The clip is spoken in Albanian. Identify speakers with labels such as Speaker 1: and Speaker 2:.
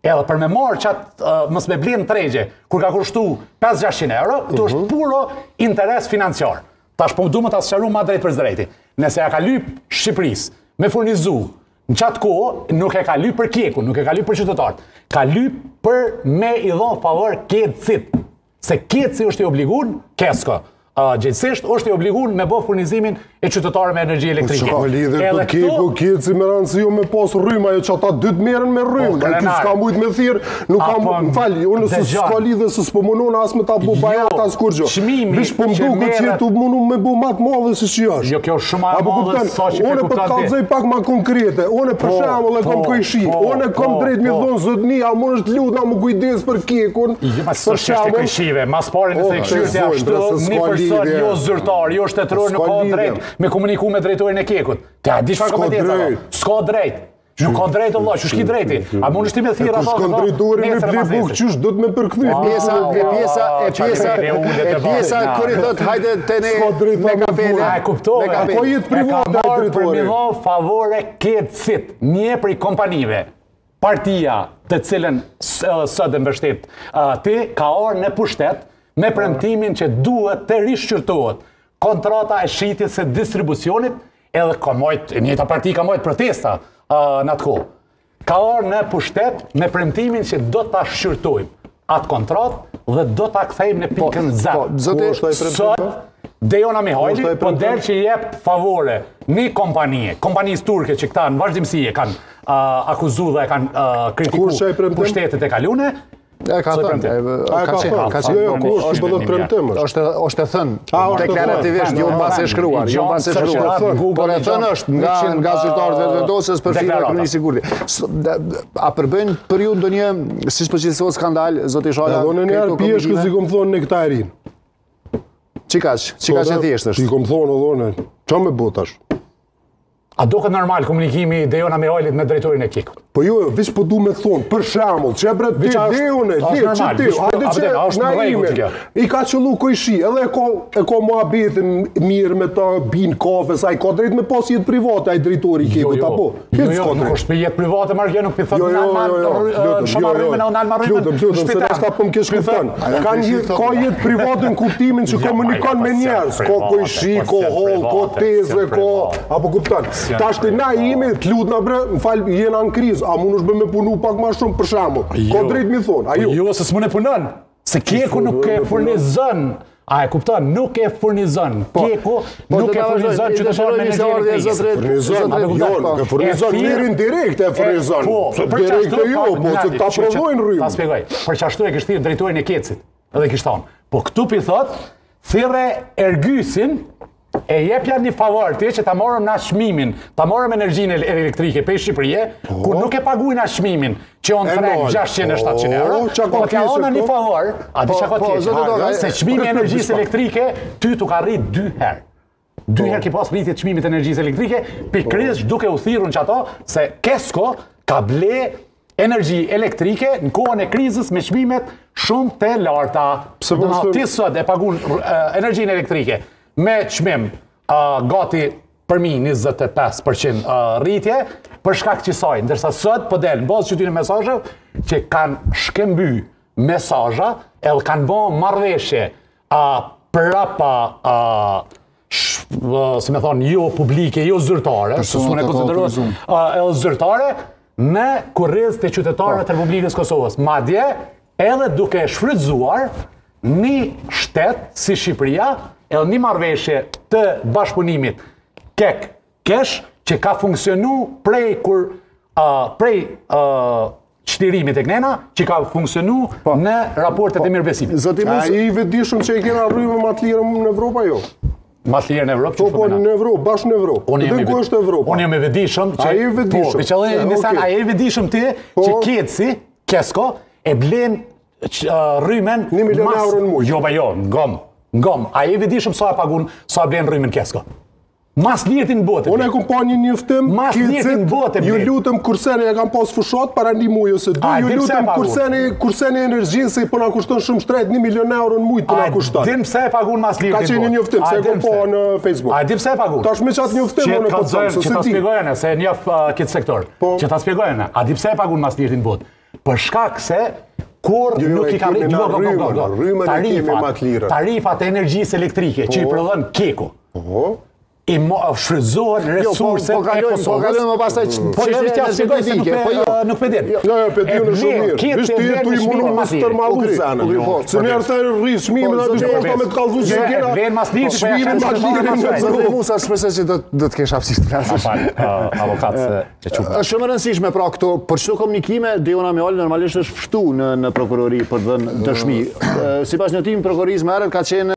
Speaker 1: Edhe për me marrë qatë mos me blinë tregje, kur ka kushtu 500-600 euro, të është puro interes financiar. Tash po du më të asëqaru ma drejt për zdrejti. Nëse ja ka lyp Shqipërisë me furnizu, në qatë kohë nuk e ka lyp për kjeku, nuk e ka lyp për qytetarët. Ka lyp për me i dhonë favor Ketësit. Se Ketësi është i obligun, Kesko, gjithësisht është i obligun me bë furnizimin e qytetarëve me energji elektrike.
Speaker 2: Ka lidhje për keku, Ketësi me rëndësi me pas rrymë, ajo që ata dytë merren me rrymë, ai ty s'ka mujt me thirr, nuk ka m'fal, unë s'ka lidhje se s'po mundon as me ta bu bajat as kur gjë. Vish po mduket që tu mundon me bu më të madhe se si është.
Speaker 1: Jo, kjo është shumë e madhe sa që
Speaker 2: unë po të kallzoj pak më konkrete. Unë për shembull e kam kojshi, unë kam drejt mi thon zotni, a mundesh të lutem më kujdes për kekun.
Speaker 1: Për shembull, mas pari nëse e këshirë ashtu, një person jo zyrtar, jo shtetëror nuk ka drejt me komuniku me drejtorin e kekut. Te a di çfarë kompetenta? S'ka drejt. Nuk ka drejt vëllai, çu shki drejti. A mundesh ti me thirr ato?
Speaker 2: S'ka drejtorin me blebuk, çush do të më përkthy.
Speaker 3: Pjesa kur i thot hajde te ne me kafene.
Speaker 1: A e kuptove?
Speaker 2: Po jetë private drejtori.
Speaker 1: Për mi dhon favore Ketësit, një prej kompanive. Partia të cilën sot e mbështet ti ka orë në pushtet me premtimin që duhet të rishqyrtohet kontrata e shitjes së distribucionit, edhe ka mojt, njëta parti ka mojt protesta në atë kohë. Ka orë në pushtet me premtimin që do ta shqyrtojmë atë kontratë dhe do ta kthejmë në pikën Z. Sot Dejona Mihajli po del që jep favore një kompanisë turke që këta në vazhdimësi e kanë akuzu dhe e kanë kritiku pushtetet e kalune.
Speaker 3: Ka është e thënë deklarativisht, jo mbas e shkruar, por e thënë është nga zyrtarët vetëvendosës për firma e Kryeministit Kurti. A përbën për ju ndonjë, siç po cilësohet skandal, zoti Shala?
Speaker 2: Edhe në një herë pjeshkë si kom thonë në këta erin.
Speaker 3: Çikaç e thjesht është.
Speaker 2: Ti kom thonë edhe ç'a më botash?
Speaker 1: A do këtë normal komunikimi Dejona Mihajlit me drejtorin e kekut?
Speaker 2: Po jo, vish po du me thonë, për shembull, që e bre ti Dejone, hajde që na ime, i ka qëllu kojshi, edhe e ka muhabetin mirë me ta bin kafe, sa i ka drejt me pas jetë private, ai drejtori i kekut, apo?
Speaker 1: Jo, nuk është për jetë private, marrë nuk për thotë shamarrime në nalmarrime
Speaker 2: në shpital. Se po më kesh kupton. Ka jetë private në kuptimin që komunikon me njerëz, ka kojshi, ka hall, ka teze, apo kupton. Tash të na ime, të lutna bre, m'fal, jena në krizë, a mund është bë me punu pak ma shumë për shembull. Ka drejt mi thonë, a ju?
Speaker 1: Jo, se s'mun e punon, se keku nuk e furnizon, a e kupton, nuk e furnizon, keku nuk e furnizon qytetarët me energji elektrike.
Speaker 2: Furnizon, jo, nuk e furnizon, mirë indirekt e furnizon. Direkt e jo, po se ta provojnë rrymë.
Speaker 1: Ta spjegoj, për që ashtu e kishtë thirë drejtorin e Ketësit, edhe kishtë thonë, po këtu pi thot, thirre Ergysin, e jepja një favor të që ta morëm na çmimin, ta morëm energjinë elektrike pe Shqipërie, ku nuk e paguajnë na çmimin, që on treg 600-700 euro, po t'ja ona një favor, a di çka ka se çmimi i energjisë elektrike ty tu ka rrit 2 herë. 2 herë ke pas rritje çmimit të energjisë elektrike, pikërisht duke u thirrur që ato se Kesko ka ble energji elektrike në kohën e krizës me çmimet shumë të larta. Ti sot e pagun energjinë elektrike me çmim gati përmi 25% rritje për shkak të kësaj, ndërsa sot po del në bazë qytetin mesazhe që kanë shkëmby mesazha, edhe kanë bën marrëveshje prapa si më thonë, jo publike, jo zyrtare, s'unë e konsiderohet edhe zyrtare, me kurriz të qytetarëve të Republikës Kosovës. Madje edhe duke shfrytzuar një shtet si Shqipëria, edhe një marrëveshje të bashkëpunimit kesh që ka funksionu prej çlirimit e knena, që ka funksionu në raportet e mirëbesimit.
Speaker 2: A i vetëdijshëm që i kena rrymë më të lirë në Evropë, jo?
Speaker 1: Më të lirë në Evropë?
Speaker 2: Po, në Evropë, bashkë në Evropë. Dhe ku është Evropa?
Speaker 1: Unë jam i vetëdijshëm që...
Speaker 2: A i vetëdijshëm?
Speaker 1: A i vetëdijshëm ti që Ketësi, Kesko, e blen rrymen...
Speaker 2: 1 milion euro në muaj.
Speaker 1: Jo, ba jo, ngom. A i vetëdijshëm sa e pagun, sa blen rrymen Kesko? Mas lirin bote.
Speaker 2: Unë e kom pa një njoftim, ju lutëm kurseni e kam pas fushat para një muaj ose 2, ju lutëm kurseni energjinë se i përna kushton shumë shtrejt 1 milion euro në muaj përna kushton.
Speaker 1: A dim pse e pagun mas lirin bote?
Speaker 2: Ka që një njoftim, se e kom pa në Facebook.
Speaker 1: A dim pse e pagun?
Speaker 2: Ta shme qatë njoftim, unë e po të
Speaker 1: që ta spjegojene, se e njof këtë sektor. Që ta spjegojene, a dim pse e pagun mas lirin bote? Për shkak se kur nuk i ka tarifat e energjisë elektrike që i prodhon Keku. I shfrytëzohen resurse
Speaker 3: po kalojmë më pastaj
Speaker 1: nuk pedin.
Speaker 2: Jo, pedin në shumë mirë. Vishë ti jetu i mundu më stërmalu zanën. Se njerë të rrisë shmimin dhe vishë posta me të kalzu që kena
Speaker 1: vlenë mas lirë,
Speaker 2: shmimin mas lirë në zërë.
Speaker 3: Musa, shpresoj që do të kesh hapësisht të klasës.
Speaker 1: Avokat e qumë.
Speaker 3: Është shumë e rëndësishme pra këto, për çdo komunikime, Deona Meoli normalisht është fshtu në prokurori për të dhënë dëshmi. Sipas njotimi prokurorisë më herët ka qenë